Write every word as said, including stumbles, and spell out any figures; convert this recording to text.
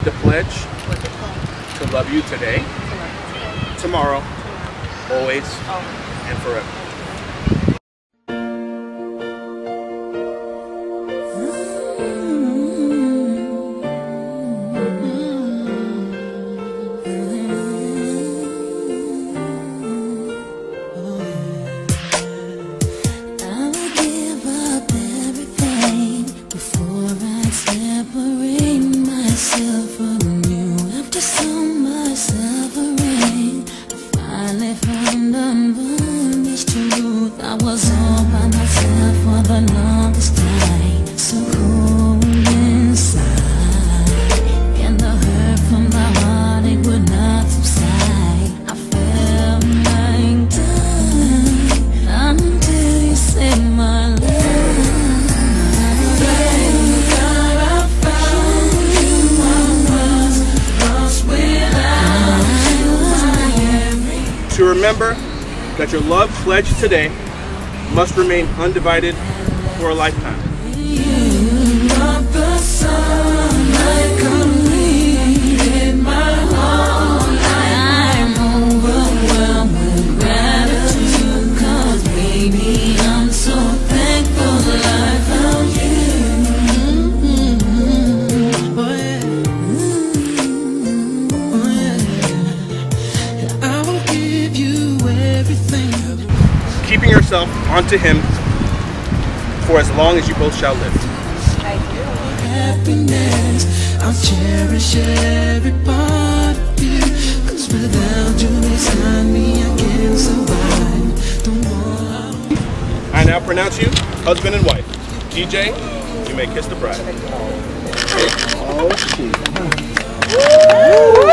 The pledge to love you today, tomorrow, always, and forever. I was all by myself for the longest time, so cold inside, and the hurt from the heart, it would not subside. I felt like dying until you saved my life. Thank God I found you. I was lost without you. To remember that your love pledged today must remain undivided for a lifetime. You are the sunlight completed my whole life. I'm overwhelmed with gratitude, 'cause baby, I'm so thankful that I found you. Mm-hmm. Oh yeah. Oh yeah. I will give you everything. Keeping yourself onto him for as long as you both shall live. I do. Happiness, I'll cherish every part of you, 'cause without you beside me, I can't survive. Don't want. I now pronounce you husband and wife. D J, you may kiss the bride. Oh, shit.